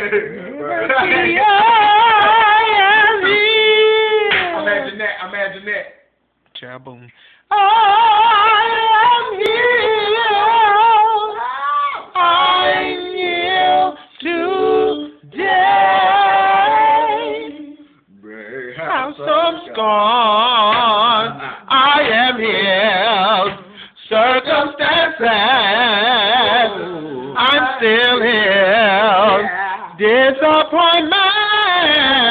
Imagine that. Chaboom. I am healed. I'm healed today. House of scorn. I am healed. Circumstances. I'm still healed. Disappointment.